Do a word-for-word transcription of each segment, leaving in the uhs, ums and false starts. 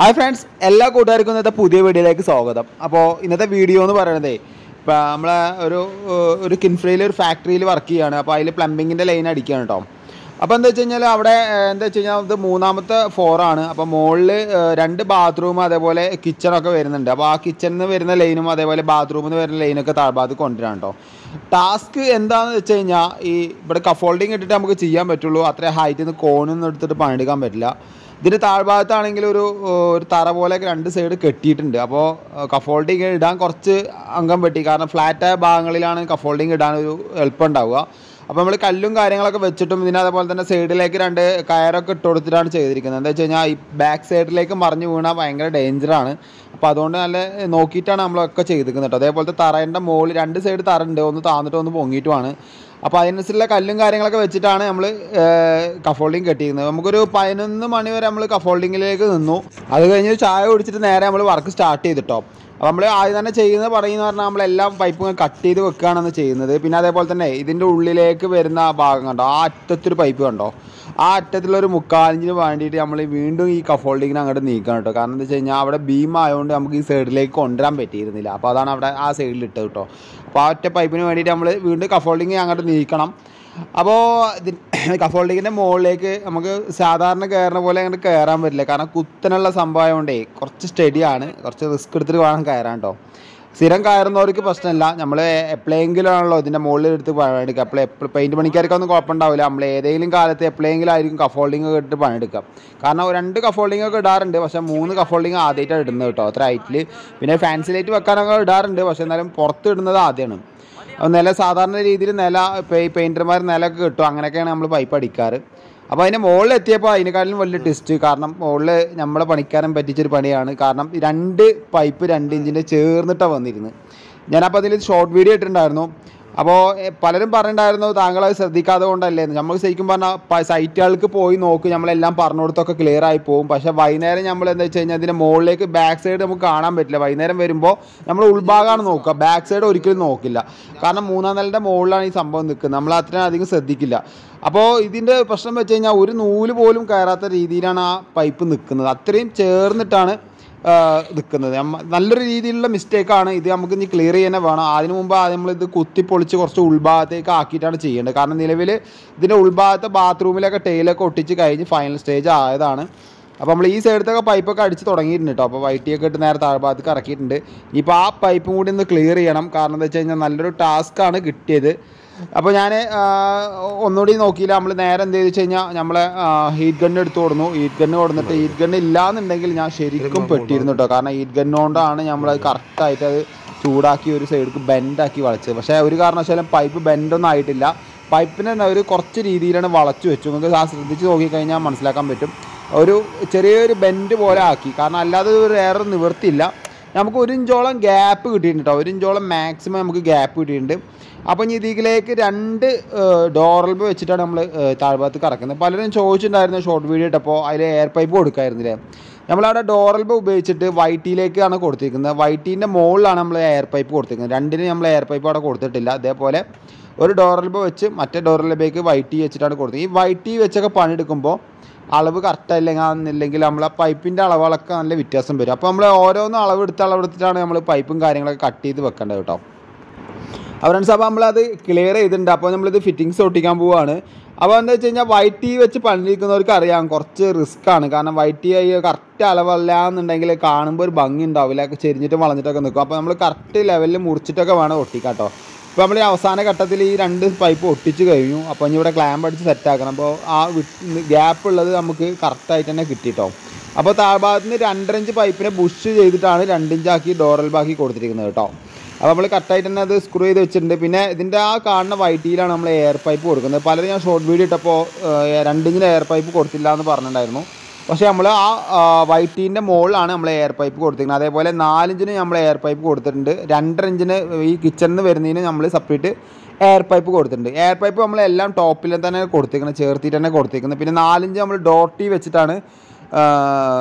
Hi friends, എല്ലാ കൂട്ടുകാർക്കും ഇന്നത്തെ പുതിയ വീഡിയോയിലേക്ക് സ്വാഗതം. അപ്പോൾ ഇന്നത്തെ വീഡിയോ എന്ന് പറയുന്നത് ഇപ്പോൾ നമ്മളെ ഒരു ഒരു കിൻഫ്രയിൽ ഒരു ഫാക്ടറിയിൽ വർക്ക് ചെയ്യുകയാണ്. അപ്പോൾ അതിൽ പ്ലംബിങ്ങിൻ്റെ ലൈൻ അടിക്കുകയാണ് കേട്ടോ. അപ്പോൾ എന്താ വെച്ച് കഴിഞ്ഞാൽ അവിടെ എന്താ വെച്ച് കഴിഞ്ഞാൽ ഇത് മൂന്നാമത്തെ ഫ്ലോറാണ്. അപ്പോൾ മുകളിൽ രണ്ട് ബാത്റൂം അതേപോലെ കിച്ചണൊക്കെ വരുന്നുണ്ട്. അപ്പോൾ ആ കിച്ചണിൽ നിന്ന് വരുന്ന ലൈനും അതേപോലെ ബാത്റൂമിൽ നിന്ന് വരുന്ന ലൈനൊക്കെ താഴ്ഭാഗത്ത് കൊണ്ടുവരാൻ കേട്ടോ. ടാസ്ക് എന്താണെന്ന് വെച്ച് കഴിഞ്ഞാൽ ഈ ഇവിടെ കഫോൾഡിങ് ഇട്ടിട്ട് നമുക്ക് ചെയ്യാൻ പറ്റുള്ളൂ. അത്ര ഹൈറ്റിൽ നിന്ന് കോണൊന്നും എടുത്തിട്ട് പണിയെടുക്കാൻ പറ്റില്ല. ഇതിൻ്റെ താഴ്ഭാഗത്താണെങ്കിൽ ഒരു ഒരു തറ പോലെയൊക്കെ രണ്ട് സൈഡ് കെട്ടിയിട്ടുണ്ട്. അപ്പോൾ കഫോൾഡിങ് ഇടാൻ കുറച്ച് അംഗം വെട്ടി, കാരണം ഫ്ലാറ്റായ ഭാഗങ്ങളിലാണ് കഫോൾഡിങ് ഇടാൻ ഒരു എളുപ്പം ഉണ്ടാവുക. അപ്പോൾ നമ്മൾ കല്ലും കാര്യങ്ങളൊക്കെ വെച്ചിട്ടും ഇതിന് അതേപോലെ തന്നെ സൈഡിലേക്ക് രണ്ട് കയറൊക്കെ ഇട്ട് കൊടുത്തിട്ടാണ് ചെയ്തിരിക്കുന്നത്. എന്താ വെച്ച് കഴിഞ്ഞാൽ ഈ ബാക്ക് സൈഡിലേക്ക് മറിഞ്ഞ് വീണാൽ ഭയങ്കര ഡേഞ്ചറാണ്. അപ്പോൾ അതുകൊണ്ട് നല്ല നോക്കിയിട്ടാണ് നമ്മളൊക്കെ ചെയ്തിരിക്കുന്നത് കേട്ടോ. അതേപോലത്തെ തറേൻ്റെ മുകളിൽ രണ്ട് സൈഡ് തറ ഉണ്ട്, ഒന്ന് താന്നിട്ട് ഒന്ന് പൊങ്ങിയിട്ടുമാണ്. അപ്പോൾ അതിനനുസരിച്ചുള്ള കല്ലും കാര്യങ്ങളൊക്കെ വെച്ചിട്ടാണ് നമ്മൾ കഫോൾഡിങ് കെട്ടിയിരുന്നത്. നമുക്കൊരു പതിനൊന്ന് മണി വരെ നമ്മൾ കഫോൾഡിങ്ങിലേക്ക് നിന്നു. അത് കഴിഞ്ഞ് ചായ കുടിച്ചിട്ട് നേരെ നമ്മൾ വർക്ക് സ്റ്റാർട്ട് ചെയ്തിട്ടോ. അപ്പോൾ നമ്മൾ ആദ്യം തന്നെ ചെയ്യുന്നത് പറയുന്നത് പറഞ്ഞാൽ നമ്മളെല്ലാം പൈപ്പും കട്ട് ചെയ്ത് വെക്കുകയാണെന്ന് ചെയ്യുന്നത്. പിന്നെ അതേപോലെ തന്നെ ഇതിൻ്റെ ഉള്ളിലേക്ക് വരുന്ന ആ ഭാഗം കണ്ടോ, ആ അറ്റത്തൊരു പൈപ്പ് കണ്ടോ, ആ അറ്റത്തിലൊരു മുക്കാലിഞ്ചിന് വേണ്ടിയിട്ട് നമ്മൾ വീണ്ടും ഈ കഫോൾഡിങ്ങിന് അങ്ങോട്ട് നീക്കണം കേട്ടോ. കാരണം എന്താ വെച്ച് കഴിഞ്ഞാൽ അവിടെ ബീം ആയതുകൊണ്ട് നമുക്ക് ഈ സൈഡിലേക്ക് കൊണ്ടുവരാൻ പറ്റിയിരുന്നില്ല. അപ്പോൾ അതാണ് അവിടെ ആ സൈഡിൽ ഇട്ടത് കേട്ടോ. അപ്പോൾ ആ ഒറ്റ പൈപ്പിന് വേണ്ടിയിട്ട് നമ്മൾ വീണ്ടും കഫോൾഡിങ് അങ്ങോട്ട് നീക്കണം. അപ്പോൾ ഇത് കഫോൾഡിങ്ങിൻ്റെ മുകളിലേക്ക് നമുക്ക് സാധാരണ കയറുന്ന പോലെ അങ്ങോട്ട് കയറാൻ പറ്റില്ല, കാരണം കുത്തനുള്ള സംഭവം കൊണ്ടേ കുറച്ച് സ്റ്റഡിയാണ്, കുറച്ച് റിസ്ക് എടുത്തിട്ട് വേണം കയറാൻ കേട്ടോ. സ്ഥിരം കയറുന്നവർക്ക് പ്രശ്നമില്ല, നമ്മൾ എപ്പോഴെങ്കിലാണല്ലോ ഇതിൻ്റെ മുകളിൽ എടുത്ത് പണിയെടുക്കുക. അപ്പോൾ എപ്പോഴും പെയിൻറ്റ് പണിക്കാർക്കൊന്നും കുഴപ്പമുണ്ടാവില്ല. നമ്മൾ ഏതെങ്കിലും കാലത്ത് എപ്പോഴെങ്കിലും ആയിരിക്കും കഫോൾഡിങ് ഒക്കെ ഇട്ട് പണിയെടുക്കുക. കാരണം രണ്ട് കഫോൾഡിങ് ഒക്കെ ഇടാറുണ്ട്, പക്ഷേ മൂന്ന് കഫോൾഡിങ് ആദ്യമായിട്ടാണ് ഇടുന്നത് കേട്ടോ, അത്ര ഹൈറ്റിൽ. പിന്നെ ഫാൻസി ലൈറ്റ് വെക്കാനൊക്കെ ഇടാറുണ്ട്, പക്ഷേ എന്നാലും പുറത്ത് ഇടുന്നത് ആദ്യമാണ്. നില സാധാരണ രീതിയിൽ നില പെയിൻറ്റർമാർ നിലയൊക്കെ കിട്ടും, അങ്ങനെയൊക്കെയാണ് നമ്മൾ പൈപ്പ് അടിക്കാറ്. അപ്പോൾ അതിൻ്റെ മുകളിൽ എത്തിയപ്പോൾ അതിനെക്കാട്ടിലും വലിയ ടെസ്റ്റ്, കാരണം മുകളിൽ നമ്മളെ പണിക്കാരൻ പറ്റിച്ചൊരു പണിയാണ്. കാരണം രണ്ട് പൈപ്പ് രണ്ട് ഇഞ്ചിൻ്റെ ചേർന്നിട്ടാണ് വന്നിരുന്നത്. ഞാനപ്പോൾ അതിൽ ഷോർട്ട് വീഡിയോ ഇട്ടിട്ടുണ്ടായിരുന്നു. അപ്പോൾ പലരും പറഞ്ഞിട്ടുണ്ടായിരുന്നു താങ്കൾ അത് ശ്രദ്ധിക്കാതെ കൊണ്ടല്ലേ. നമ്മൾ ശരിക്കും പറഞ്ഞാൽ സൈറ്റുകൾക്ക് പോയി നോക്കി നമ്മളെല്ലാം പറഞ്ഞു കൊടുത്തൊക്കെ ക്ലിയർ ആയി പോകും. പക്ഷേ വൈകുന്നേരം നമ്മൾ എന്താ വെച്ച് കഴിഞ്ഞാൽ അതിൻ്റെ മുകളിലേക്ക് ബാക്ക് സൈഡ് നമുക്ക് കാണാൻ പറ്റില്ല. വൈകുന്നേരം വരുമ്പോൾ നമ്മൾ ഉൾഭാഗമാണ് നോക്കുക, ബാക്ക് സൈഡ് ഒരിക്കലും നോക്കില്ല. കാരണം മൂന്നാം നിലയുടെ മുകളിലാണ് ഈ സംഭവം നിൽക്കുന്നത്, നമ്മൾ അത്രയും അധികം ശ്രദ്ധിക്കില്ല. അപ്പോൾ ഇതിൻ്റെ പ്രശ്നം വെച്ച് കഴിഞ്ഞാൽ ഒരു നൂല് പോലും കയറാത്ത രീതിയിലാണ് ആ പൈപ്പ് നിൽക്കുന്നത്, അത്രയും ചേർന്നിട്ടാണ് നിൽക്കുന്നത്. നല്ലൊരു രീതിയിലുള്ള മിസ്റ്റേക്കാണ് ഇത്. നമുക്ക് ഇനി ക്ലിയർ ചെയ്യാൻ വേണം. അതിന് മുമ്പ് ആദ്യം നമ്മളിത് കുത്തിപ്പൊളിച്ച് കുറച്ച് ഉൾഭാഗത്തേക്ക് ആക്കിയിട്ടാണ് ചെയ്യേണ്ടത്. കാരണം നിലവിൽ ഇതിൻ്റെ ഉൾഭാഗത്തെ ബാത്റൂമിലൊക്കെ ടൈലൊക്കെ ഒട്ടിച്ച് കഴിഞ്ഞ് ഫൈനൽ സ്റ്റേജ് ആയതാണ്. അപ്പോൾ നമ്മൾ ഈ സൈഡത്തൊക്കെ പൈപ്പൊക്കെ അടിച്ച് തുടങ്ങിയിട്ടുണ്ട് കേട്ടോ. അപ്പോൾ വൈറ്റിയൊക്കെ ഇട്ട് നേരെ താഴ്ഭാഗത്തേക്ക് ഇറക്കിയിട്ടുണ്ട്. ഇപ്പോൾ ആ പൈപ്പും കൂടി ഒന്ന് ക്ലിയർ ചെയ്യണം, കാരണം എന്താ വെച്ച് കഴിഞ്ഞാൽ നല്ലൊരു ടാസ്ക്കാണ് കിട്ടിയത്. അപ്പോൾ ഞാൻ ഒന്നുകൂടി നോക്കിയില്ല, നമ്മൾ നേരെ എന്ത് ചെയ്ത് വെച്ച് കഴിഞ്ഞാൽ നമ്മളെ ഹീറ്റ് ഗണ്ണ് എടുത്ത് കൊടുന്നു. ഹീറ്റ് ഗണ്ണ് കൊടുത്തിട്ട് ഹീറ്റ് ഗണ്ണ് ഇല്ലാന്നുണ്ടെങ്കിൽ ഞാൻ ശരിക്കും പെട്ടിരുന്നു കേട്ടോ. കാരണം ഹീറ്റ് ഗണ്ണുകൊണ്ടാണ് നമ്മളത് കറക്റ്റായിട്ട് അത് ചൂടാക്കി ഒരു സൈഡിലേക്ക് ബെൻഡാക്കി വളച്ചത്. പക്ഷേ ഒരു കാരണവശാലും പൈപ്പ് ബെൻഡൊന്നും ആയിട്ടില്ല. പൈപ്പിനെ ഒരു കുറച്ച് രീതിയിലാണ് വളച്ചു വെച്ചു. നിങ്ങൾക്ക് ആ ശ്രദ്ധിച്ച് നോക്കിക്കഴിഞ്ഞാൽ മനസ്സിലാക്കാൻ പറ്റും. ഒരു ചെറിയൊരു ബെൻഡ് പോലെ ആക്കി, കാരണം അല്ലാതെ ഒരു വേറെ നിവൃത്തിയില്ല. നമുക്ക് ഒരു ഇഞ്ചോളം ഗ്യാപ്പ് കിട്ടിയിട്ടുണ്ട് കേട്ടോ, ഒരു ഇഞ്ചോളം മാക്സിമം നമുക്ക് ഗ്യാപ്പ് കിട്ടിയിട്ടുണ്ട്. അപ്പോൾ ഇനി ഇതിലേക്ക് രണ്ട് ഡോറൽബ് വെച്ചിട്ടാണ് നമ്മൾ താഴ്ഭാഗത്ത് കറക്കുന്നത്. പലരും ചോദിച്ചിട്ടുണ്ടായിരുന്നു ഷോർട്ട് വീഡിയോ ഇട്ടപ്പോൾ അതിൽ എയർ പൈപ്പ് കൊടുക്കായിരുന്നില്ലേ. നമ്മളവിടെ ഡോറൽബ് ഉപയോഗിച്ചിട്ട് വൈറ്റിയിലേക്കാണ് കൊടുത്തിരിക്കുന്നത്. വൈറ്റീൻ്റെ മുകളിലാണ് നമ്മൾ എയർ പൈപ്പ് കൊടുത്തിരിക്കുന്നത്. രണ്ടിന് നമ്മൾ എയർ പൈപ്പ് അവിടെ കൊടുത്തിട്ടില്ല. അതേപോലെ ഒരു ഡോറൽബ് വെച്ച് മറ്റേ ഡോറൽബേക്ക് വൈറ്റി വെച്ചിട്ടാണ് കൊടുത്തത്. ഈ വൈറ്റി വെച്ചൊക്കെ പണിയെടുക്കുമ്പോൾ അളവ് കറക്റ്റായില്ലെങ്കിൽ നമ്മൾ ആ പൈപ്പിൻ്റെ അളവുകളൊക്കെ നല്ല വ്യത്യാസം വരും. അപ്പോൾ നമ്മൾ ഓരോന്നും അളവെടുത്ത് അളവെടുത്തിട്ടാണ് നമ്മൾ പൈപ്പും കാര്യങ്ങളൊക്കെ കട്ട് ചെയ്ത് വെക്കേണ്ടത് കേട്ടോ. ഫ്രണ്ട്സ്, അപ്പോൾ നമ്മളത് ക്ലിയർ ചെയ്തിട്ടുണ്ട്. അപ്പോൾ നമ്മളിത് ഫിറ്റിങ്സ് ഒട്ടിക്കാൻ പോവുകയാണ്. അപ്പോൾ എന്താ വെച്ച് കഴിഞ്ഞാൽ വൈറ്റ് ടീ വെച്ച് പണിയിരിക്കുന്നവർക്ക് അറിയാം കുറച്ച് റിസ്ക് ആണ്. കാരണം വൈറ്റ് ടീ കറക്റ്റ് അളവല്ല എന്നുണ്ടെങ്കിൽ കാണുമ്പോൾ ഒരു ഭംഗി ഉണ്ടാവില്ല, ചെരിഞ്ഞിട്ടും വളഞ്ഞിട്ടൊക്കെ നിൽക്കും. അപ്പോൾ നമ്മൾ കറക്റ്റ് ലെവലിൽ മുറിച്ചിട്ടൊക്കെ വേണം ഒട്ടിക്കാം കേട്ടോ. ഇപ്പോൾ നമ്മൾ ഈ അവസാന ഘട്ടത്തിൽ ഈ രണ്ട് പൈപ്പ് ഒട്ടിച്ച് കഴിഞ്ഞു. അപ്പോൾ ഇനി ഇവിടെ ക്ലാമ്പ് അടിച്ച് സെറ്റാക്കണം. അപ്പോൾ ആ ഗ്യാപ്പ് ഉള്ളത് നമുക്ക് കറക്റ്റായിട്ട് തന്നെ കിട്ടിട്ടോ. അപ്പോൾ താഴ്ഭാഗത്ത് നിന്ന് രണ്ടരഞ്ച് പൈപ്പിനെ ബുഷ് ചെയ്തിട്ടാണ് രണ്ടിഞ്ചാക്കി ഡോറൽബാക്കി കൊടുത്തിരിക്കുന്നത് കേട്ടോ. അപ്പോൾ നമ്മൾ കറക്റ്റായിട്ട് തന്നെ അത് സ്ക്രൂ ചെയ്ത് വെച്ചിട്ടുണ്ട്. പിന്നെ ഇതിൻ്റെ ആ കാണുന്ന വൈറ്റിയിലാണ് നമ്മൾ എയർ പൈപ്പ് കൊടുക്കുന്നത്. പലരും ഞാൻ ഷോർട്ട് വീഡിയോ ഇട്ടപ്പോൾ രണ്ടിഞ്ചിന് എയർ പൈപ്പ് കൊടുത്തില്ല എന്ന് പറഞ്ഞിട്ടുണ്ടായിരുന്നു. പക്ഷേ നമ്മൾ ആ വൈറ്റീൻ്റെ മുകളിലാണ് നമ്മൾ എയർ പൈപ്പ് കൊടുത്തിരിക്കുന്നത്. അതേപോലെ നാലിഞ്ചിന് നമ്മൾ എയർ പൈപ്പ് കൊടുത്തിട്ടുണ്ട്. രണ്ടര ഇഞ്ചിന് ഈ കിച്ചണിൽ നിന്ന് വരുന്നതിന് നമ്മൾ സെപ്പറേറ്റ് എയർ പൈപ്പ് കൊടുത്തിട്ടുണ്ട്. എയർ പൈപ്പ് നമ്മളെല്ലാം ടോപ്പിൽ തന്നെ കൊടുത്തിരിക്കുന്നത്, ചേർത്തിട്ട് തന്നെ കൊടുത്തിരിക്കുന്നത്. പിന്നെ നാലിഞ്ച് നമ്മൾ ഡോട്ടി വെച്ചിട്ടാണ്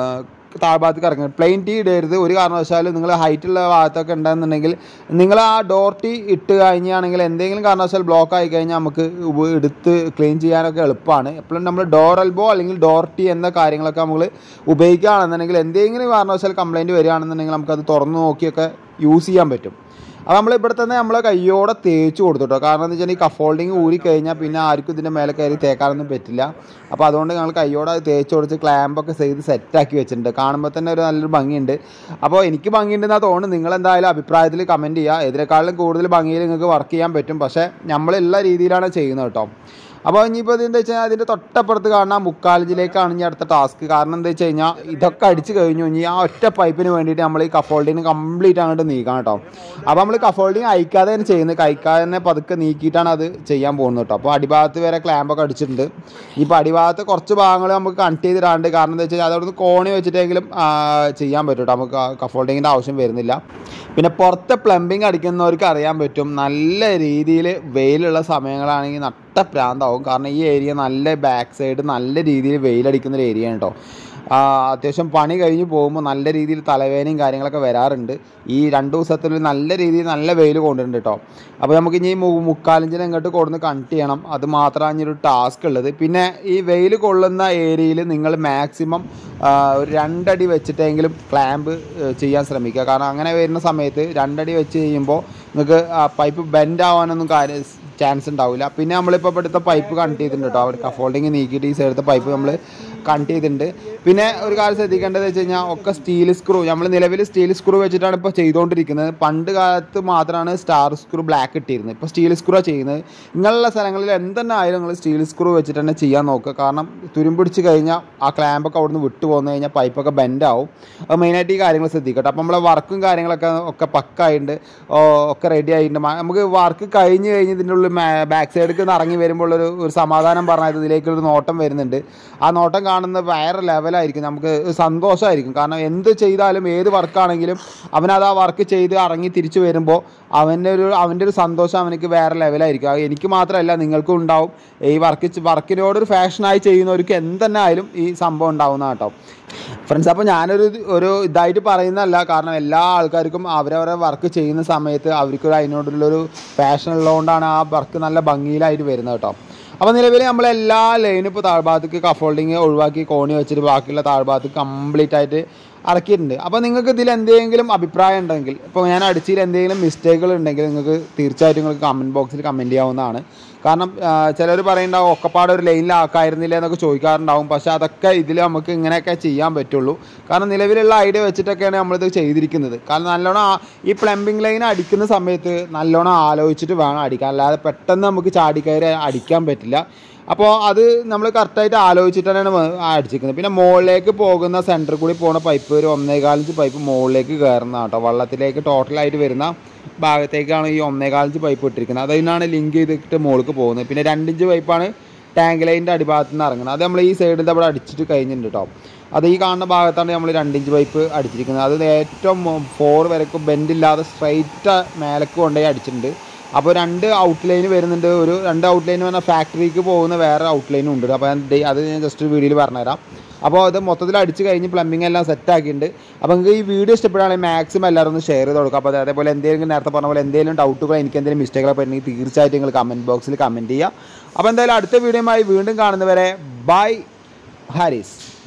താഴ്ഭാഗത്തേക്ക് ഇറങ്ങുന്നത്. പ്ലെയിൻ ടീ ഇടരുത് ഒരു കാരണവശാലും. നിങ്ങൾ ഹൈറ്റുള്ള ഭാഗത്തൊക്കെ ഉണ്ടെന്നുണ്ടെങ്കിൽ നിങ്ങൾ ആ ഡോർ ടീ ഇട്ട് കഴിഞ്ഞാണെങ്കിൽ എന്തെങ്കിലും കാരണവശാൽ ബ്ലോക്ക് ആയി കഴിഞ്ഞാൽ നമുക്ക് എടുത്ത് ക്ലീൻ ചെയ്യാനൊക്കെ എളുപ്പമാണ്. എപ്പോഴും നമ്മൾ ഡോർ എൽബോ അല്ലെങ്കിൽ ഡോർ ടീ എന്ന കാര്യങ്ങളൊക്കെ നമ്മൾ ഉപയോഗിക്കുകയാണെന്നുണ്ടെങ്കിൽ എന്തെങ്കിലും കാരണവശാൽ കംപ്ലയിൻറ്റ് വരികയാണെന്നുണ്ടെങ്കിൽ നമുക്കത് തുറന്ന് നോക്കിയൊക്കെ യൂസ് ചെയ്യാൻ പറ്റും. അപ്പോൾ നമ്മൾ ഇവിടെ തന്നെ നമ്മൾ കയ്യോടെ തേച്ച് കൊടുത്തിട്ടോ. കാരണം എന്താ വെച്ചാൽ ഈ കഫ് ഹോൾഡിങ് ഊരി കഴിഞ്ഞാൽ പിന്നെ ആർക്കും ഇതിൻ്റെ മേലെ കയറി തേക്കാനൊന്നും പറ്റില്ല. അപ്പോൾ അതുകൊണ്ട് ഞങ്ങൾ കയ്യോടെ അത് തേച്ച് കൊടുത്ത് ക്ലാമ്പൊക്കെ ചെയ്ത് സെറ്റാക്കി വെച്ചിട്ടുണ്ട്. കാണുമ്പോൾ തന്നെ ഒരു നല്ലൊരു ഭംഗിയുണ്ട്. അപ്പോൾ എനിക്ക് ഭംഗിയുണ്ടെന്നാണ് തോന്നുന്നു. നിങ്ങളെന്തായാലും അഭിപ്രായത്തിൽ കമൻറ്റ് ചെയ്യുക. ഇതിനേക്കാളും കൂടുതൽ ഭംഗിയിൽ നിങ്ങൾക്ക് വർക്ക് ചെയ്യാൻ പറ്റും. പക്ഷേ നമ്മളുള്ള രീതിയിലാണ് ചെയ്യുന്നത് കേട്ടോ. അപ്പോൾ ഇനിയിപ്പോൾ ഇതെന്താ വെച്ച് കഴിഞ്ഞാൽ അതിൻ്റെ തൊട്ടപ്പുറത്ത് കാണാൻ മുക്കാലിഞ്ചിലേക്കാണ് ഇനി അടുത്ത ടാസ്ക്. കാരണം എന്താ വെച്ച് കഴിഞ്ഞാൽ ഇതൊക്കെ അടിച്ച് കഴിഞ്ഞു ഇനി ആ ഒറ്റ പൈപ്പിന് വേണ്ടിയിട്ട് നമ്മൾ ഈ കഫ് ഹോൾഡിങ് കംപ്ലീറ്റ് അങ്ങോട്ട് നീക്കാം കേട്ടോ. അപ്പോൾ നമ്മൾ കഫ് ഹോൾഡിങ് അയക്കാതെ തന്നെ ചെയ്യുന്നത്, കഴിക്കാതെ തന്നെ പതുക്കെ നീക്കിയിട്ടാണ് അത് ചെയ്യാൻ പോകുന്നത് കേട്ടോ. അപ്പോൾ അടിഭാഗത്ത് വരെ ക്ലാമ്പൊക്കെ അടിച്ചിട്ടുണ്ട്. ഇപ്പോൾ അടിഭാഗത്ത് കുറച്ച് ഭാഗങ്ങൾ നമുക്ക് കണക്ട് ചെയ്തിടാണ്ട്. കാരണം എന്താ വെച്ച് കഴിഞ്ഞാൽ അതവിടുന്ന് കോണി വെച്ചിട്ടെങ്കിലും ചെയ്യാൻ പറ്റും കേട്ടോ. നമുക്ക് കഫ് ഹോൾഡിങ്ങിൻ്റെ ആവശ്യം വരുന്നില്ല. പിന്നെ പുറത്തെ പ്ലംബിങ് അടിക്കുന്നവർക്ക് അറിയാൻ പറ്റും, നല്ല രീതിയിൽ വെയിലുള്ള സമയങ്ങളാണെങ്കിൽ നട്ട പ്രാന്താവും. കാരണം ഈ ഏരിയ നല്ല ബാക്ക് സൈഡ് നല്ല രീതിയിൽ വെയിലടിക്കുന്നൊരു ഏരിയയാണ് കേട്ടോ. അത്യാവശ്യം പണി കഴിഞ്ഞ് പോകുമ്പോൾ നല്ല രീതിയിൽ തലവേദനയും കാര്യങ്ങളൊക്കെ വരാറുണ്ട്. ഈ രണ്ട് ദിവസത്തിൽ നല്ല രീതിയിൽ നല്ല വെയിൽ കൊണ്ടുണ്ട് കേട്ടോ. അപ്പോൾ നമുക്ക് ഇനി മുക്കാലിഞ്ചിനെ ഇങ്ങോട്ട് കൊടുന്ന് കണക്ട് ചെയ്യണം. അത് മാത്രമാണ് ഇനി ഒരു ടാസ്ക് ഉള്ളത്. പിന്നെ ഈ വെയിൽ കൊള്ളുന്ന ഏരിയയിൽ നിങ്ങൾ മാക്സിമം ഒരു രണ്ടടി വെച്ചിട്ടെങ്കിലും ക്ലാമ്പ് ചെയ്യാൻ ശ്രമിക്കുക. കാരണം അങ്ങനെ വരുന്ന സമയത്ത് രണ്ടടി വെച്ച് കഴിയുമ്പോൾ നിങ്ങൾക്ക് പൈപ്പ് ബെൻഡ് ആവാനൊന്നും കാര്യം ചാൻസ് ഉണ്ടാവില്ല. പിന്നെ നമ്മളിപ്പോൾ ഇവിടുത്തെ പൈപ്പ് കണക്ട് ചെയ്തിട്ടുണ്ട് കേട്ടോ. അവർ കഫ് ഹോൾഡിങ് നീക്കിയിട്ട് ഈ സൈഡത്തെ പൈപ്പ് നമ്മൾ കണക്ട് ചെയ്തിട്ടുണ്ട്. പിന്നെ ഒരു കാര്യം ശ്രദ്ധിക്കേണ്ടത് വെച്ച് കഴിഞ്ഞാൽ ഒക്കെ സ്റ്റീൽ സ്ക്രൂ, നമ്മൾ നിലവിൽ സ്റ്റീൽ സ്ക്രൂ വെച്ചിട്ടാണ് ഇപ്പോൾ ചെയ്തുകൊണ്ടിരിക്കുന്നത്. പണ്ട് കാലത്ത് മാത്രമാണ് സ്റ്റാർ സ്ക്രൂ ബ്ലാക്ക് ഇട്ടിരുന്നത്. ഇപ്പോൾ സ്റ്റീൽ സ്ക്രൂ ചെയ്യുന്നത്. ഇങ്ങനെയുള്ള സ്ഥലങ്ങളിൽ എന്തെന്നെ ആയാലും നിങ്ങൾ സ്റ്റീൽ സ്ക്രൂ വെച്ചിട്ട് തന്നെ ചെയ്യാൻ നോക്കുക. കാരണം തുരുമ്പിടിച്ച് കഴിഞ്ഞാൽ ആ ക്ലാമ്പൊക്കെ അവിടെ നിന്ന് വിട്ടു പോകുന്നു കഴിഞ്ഞാൽ പൈപ്പൊക്കെ ബെൻഡാവും. അത് മെയിനായിട്ട് ഈ കാര്യങ്ങൾ ശ്രദ്ധിക്കട്ടെ. അപ്പോൾ നമ്മളെ വർക്കും കാര്യങ്ങളൊക്കെ ഒക്കെ പക്കായിട്ടുണ്ട്, ഒക്കെ റെഡി ആയിട്ടുണ്ട്. നമുക്ക് വർക്ക് കഴിഞ്ഞ് കഴിഞ്ഞ് ഇതിൻ്റെ ഉള്ളിൽ ബാക്ക് സൈഡിലേക്ക് ഇറങ്ങി വരുമ്പോൾ ഒരു ഒരു സമാധാനം പറഞ്ഞാൽ ഇതിലേക്കൊരു നോട്ടം വരുന്നുണ്ട്. ആ നോട്ടം കാണുന്നത് വേറെ ലെവലായിരിക്കും, നമുക്ക് സന്തോഷമായിരിക്കും. കാരണം എന്ത് ചെയ്താലും ഏത് വർക്കാണെങ്കിലും അവനത് ആ വർക്ക് ചെയ്ത് ഇറങ്ങി തിരിച്ചു വരുമ്പോൾ അവൻ്റെ ഒരു അവൻ്റെ ഒരു സന്തോഷം അവനക്ക് വേറെ ലെവലായിരിക്കും. അത് എനിക്ക് മാത്രമല്ല നിങ്ങൾക്കും ഉണ്ടാവും. ഈ വർക്ക് വർക്കിനോടൊരു ഫാഷനായി ചെയ്യുന്നവർക്ക് എന്തെന്നെ ആയാലും ഈ സംഭവം ഉണ്ടാവുന്ന കേട്ടോ ഫ്രണ്ട്സ്. അപ്പോൾ ഞാനൊരു ഒരു ഇതായിട്ട് പറയുന്നതല്ല, കാരണം എല്ലാ ആൾക്കാർക്കും അവരവരെ വർക്ക് ചെയ്യുന്ന സമയത്ത് അവർക്കൊരു അതിനോടുള്ളൊരു ഫാഷൻ ഉള്ളതുകൊണ്ടാണ് ആ വർക്ക് നല്ല ഭംഗിയിലായിട്ട് വരുന്നത് കേട്ടോ. അപ്പോൾ നിലവിൽ നമ്മളെല്ലാ ലൈനും ഇപ്പോൾ താഴ്ഭാഗത്തേക്ക് കഫ് ഹോൾഡിങ് ഒഴിവാക്കി കോണി വെച്ചിട്ട് ബാക്കിയുള്ള താഴ്ഭാഗത്ത് കംപ്ലീറ്റ് ആയിട്ട് ഇറക്കിയിട്ടുണ്ട്. അപ്പോൾ നിങ്ങൾക്ക് ഇതിൽ എന്തെങ്കിലും അഭിപ്രായം ഉണ്ടെങ്കിൽ, ഇപ്പോൾ ഞാൻ അടിച്ചതിൽ എന്തെങ്കിലും മിസ്റ്റേക്കുകൾ ഉണ്ടെങ്കിൽ നിങ്ങൾക്ക് തീർച്ചയായിട്ടും നിങ്ങൾക്ക് കമൻറ്റ് ബോക്സിൽ കമൻറ്റ് ചെയ്യാവുന്നതാണ്. കാരണം ചിലർ പറയുന്നുണ്ടാവും ഒക്കെപ്പാടെ ഒരു ലൈനിലാക്കായിരുന്നില്ല എന്നൊക്കെ ചോദിക്കാറുണ്ടാവും. പക്ഷേ അതൊക്കെ ഇതിൽ നമുക്ക് ഇങ്ങനെയൊക്കെ ചെയ്യാൻ പറ്റുള്ളൂ. കാരണം നിലവിലുള്ള ഐഡിയ വെച്ചിട്ടൊക്കെയാണ് നമ്മളിത് ചെയ്തിരിക്കുന്നത്. കാരണം നല്ലോണം ഈ പ്ലംബിംഗ് ലൈൻ അടിക്കുന്ന സമയത്ത് നല്ലോണം ആലോചിച്ചിട്ട് വേണം അടിക്കാൻ, അല്ലാതെ പെട്ടെന്ന് നമുക്ക് ചാടിക്കയറി അടിക്കാൻ പറ്റില്ല. അപ്പോൾ അത് നമ്മൾ കറക്റ്റായിട്ട് ആലോചിച്ചിട്ടാണ് അടിച്ചിരിക്കുന്നത്. പിന്നെ മുകളിലേക്ക് പോകുന്ന സെൻറ്ററിൽ കൂടി പോകുന്ന പൈപ്പ് ഒരു ഒന്നേകാലിഞ്ച് പൈപ്പ് മുകളിലേക്ക് കയറുന്ന കേട്ടോ. വെള്ളത്തിലേക്ക് ടോട്ടലായിട്ട് വരുന്ന ഭാഗത്തേക്കാണ് ഈ ഒന്നേകാലിഞ്ച് പൈപ്പ് ഇട്ടിരിക്കുന്നത്. അതിനാണ് ലിങ്ക് ചെയ്തിട്ട് മുകളിലേക്ക് പോകുന്നത്. പിന്നെ രണ്ടിഞ്ച് പൈപ്പാണ് ടാങ്ക് ലൈനിൻ്റെ അടിഭാഗത്ത് നിന്ന് ഇറങ്ങുന്നത്. അത് നമ്മൾ ഈ സൈഡിൽ അവിടെ അടിച്ചിട്ട് കഴിഞ്ഞിട്ടുണ്ട് കേട്ടോ. അത് ഈ കാണുന്ന ഭാഗത്താണ് നമ്മൾ രണ്ടിഞ്ച് പൈപ്പ് അടിച്ചിരിക്കുന്നത്. അത് ഏറ്റവും ഫോർ വരക്കും ബെൻഡില്ലാതെ സ്ട്രൈറ്റ് മേലേക്ക് കൊണ്ടുപോയി അടിച്ചിട്ടുണ്ട്. അപ്പോൾ രണ്ട് ഔട്ട് ലൈന് വരുന്നുണ്ട്. ഒരു രണ്ട് ഔട്ട് ലൈൻ പറഞ്ഞാൽ ഫാക്ടറിക്ക് പോകുന്ന വേറെ ഔട്ട് ലൈനും ഉണ്ട്. അപ്പോൾ അത് ഞാൻ ജസ്റ്റ് ഒരു വീഡിയോയിൽ പറഞ്ഞുതരാം. അപ്പോൾ അത് മൊത്തത്തിൽ അടിച്ച് കഴിഞ്ഞ് പ്ലംബിംഗ് എല്ലാം സെറ്റ് ആക്കിയിട്ടുണ്ട്. അപ്പോൾ നിങ്ങൾക്ക് ഈ വീഡിയോ ഇഷ്ടപ്പെടുകയാണെങ്കിൽ മാക്സിമം എല്ലാവരും ഒന്ന് ഷെയർ ചെയ്ത് കൊടുക്കുക. അപ്പോൾ അതേപോലെ എന്തെങ്കിലും നേരത്തെ പറഞ്ഞ പോലെ എന്തെങ്കിലും ഡൗട്ടുകൾ എനിക്ക് എന്തെങ്കിലും മിസ്റ്റേക്കുകളൊക്കെ പറ്റുന്നെങ്കിൽ തീർച്ചയായിട്ടും നിങ്ങൾ കമൻറ്റ് ബോക്സിൽ കമൻറ്റ് ചെയ്യുക. അപ്പോൾ എന്തായാലും അടുത്ത വീഡിയോയുമായി വീണ്ടും കാണുന്നവരെ ബൈ ഹാരിസ്.